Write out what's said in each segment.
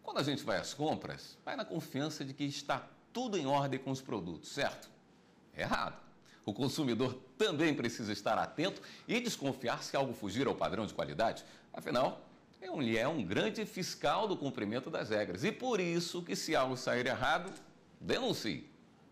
Quando a gente vai às compras, vai na confiança de que está tudo em ordem com os produtos, certo? Errado. O consumidor também precisa estar atento e desconfiar se algo fugir ao padrão de qualidade. Afinal, ele é um grande fiscal do cumprimento das regras. E por isso que se algo sair errado, denuncie.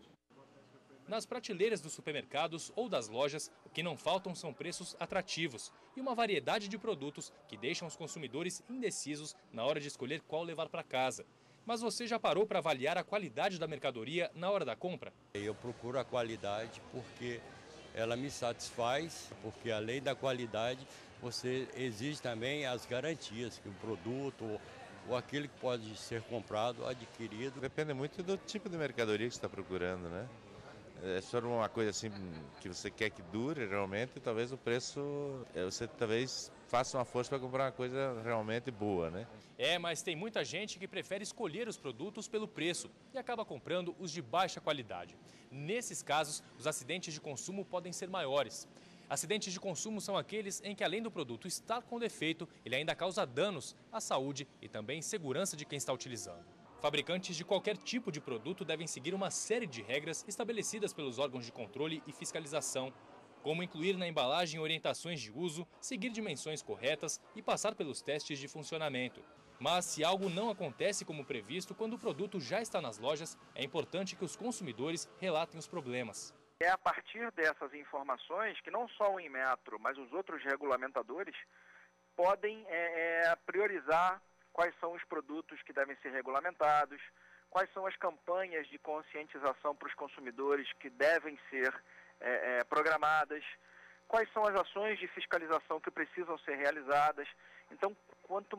Nas prateleiras dos supermercados ou das lojas, o que não faltam são preços atrativos e uma variedade de produtos que deixam os consumidores indecisos na hora de escolher qual levar para casa. Mas você já parou para avaliar a qualidade da mercadoria na hora da compra? Eu procuro a qualidade porque ela me satisfaz, porque além da qualidade, você exige também as garantias que o produto ou aquele que pode ser comprado, adquirido. Depende muito do tipo de mercadoria que você está procurando, né? Se for uma coisa assim que você quer que dure realmente, talvez o preço, você talvez faça uma força para comprar uma coisa realmente boa, né? Mas tem muita gente que prefere escolher os produtos pelo preço e acaba comprando os de baixa qualidade. Nesses casos, os acidentes de consumo podem ser maiores. Acidentes de consumo são aqueles em que, além do produto estar com defeito, ele ainda causa danos à saúde e também segurança de quem está utilizando. Fabricantes de qualquer tipo de produto devem seguir uma série de regras estabelecidas pelos órgãos de controle e fiscalização, como incluir na embalagem orientações de uso, seguir dimensões corretas e passar pelos testes de funcionamento. Mas se algo não acontece como previsto, quando o produto já está nas lojas, é importante que os consumidores relatem os problemas. É a partir dessas informações que não só o Inmetro, mas os outros regulamentadores podem priorizar quais são os produtos que devem ser regulamentados, quais são as campanhas de conscientização para os consumidores que devem ser programadas, quais são as ações de fiscalização que precisam ser realizadas. Então, quanto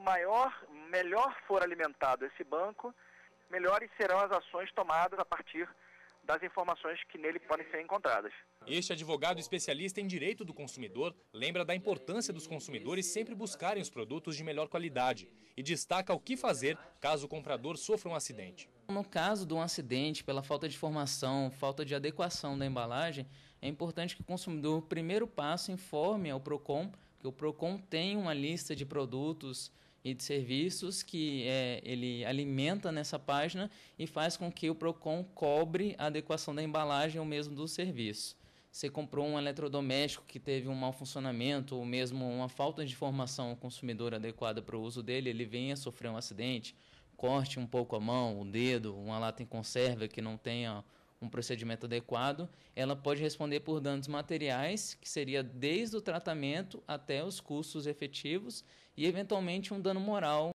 melhor for alimentado esse banco, melhores serão as ações tomadas a partir das informações que nele podem ser encontradas. Este advogado especialista em direito do consumidor lembra da importância dos consumidores sempre buscarem os produtos de melhor qualidade e destaca o que fazer caso o comprador sofra um acidente. No caso de um acidente, pela falta de informação, falta de adequação da embalagem, é importante que o consumidor, primeiro passo, informe ao PROCON, que o PROCON tem uma lista de produtos e de serviços que ele alimenta nessa página e faz com que o PROCON cobre a adequação da embalagem ou mesmo do serviço. Você comprou um eletrodoméstico que teve um mau funcionamento ou mesmo uma falta de informação ao consumidor adequada para o uso dele, ele venha sofrer um acidente, corte um pouco a mão, o dedo, uma lata em conserva que não tenha um procedimento adequado, ela pode responder por danos materiais, que seria desde o tratamento até os custos efetivos, e eventualmente um dano moral.